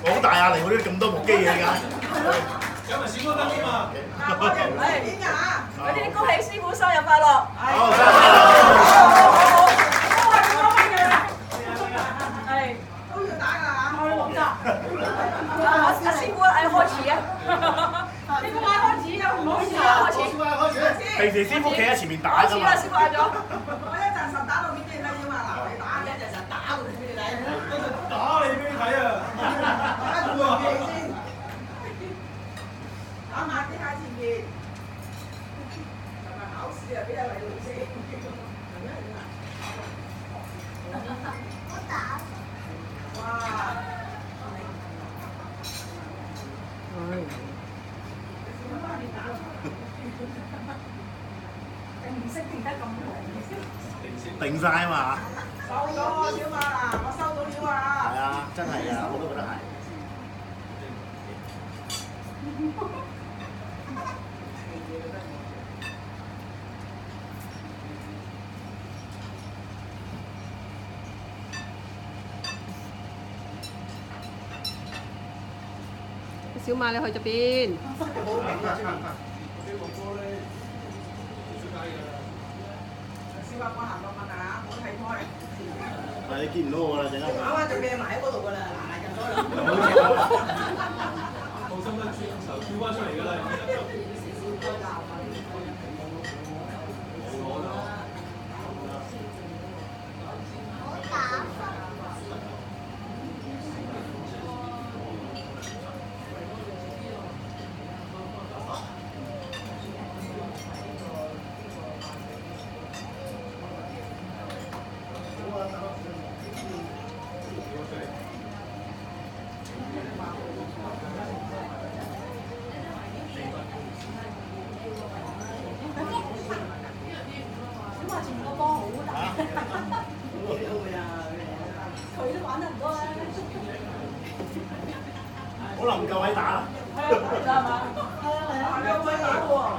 好大壓力喎！呢咁多部機嘅而家。 有埋小哥燈添啊！ 我哋唔係邊㗎？ 嗰啲恭喜師傅生日快樂！ 好，生日快樂！ 都係咁多分嘅，係都要打㗎嚇。 冇得。阿師傅誒開始啊！師傅嗌開始啊！唔好意思啊，開始。 平時師傅企喺前面打㗎嘛。 開始啦，師傅嗌咗。 我一陣實打到邊啲睇要嘛？嗱，你打嘅一陣實打到邊啲睇。 打你俾你睇啊！ 打住個機先，打埋啲喺前面。係咪考試啊？邊一位老師？我打。哇！ 唔識定得咁耐。 定晒啊嘛。 收咗小馬啦，我收到料啊！ 係啊，真係啊，我都覺得係。 小馬你去咗邊？ 小馬我行過問下，我睇開。 係你見唔到我啦，陣間。 馬灣就掟埋喺嗰度㗎啦，嗱入咗啦。 放心啦，跳翻出嚟㗎啦。 佢都玩得唔多啦。 可能唔夠位打啦。 係啊，係嘛？係啊，係啊，有位打喎。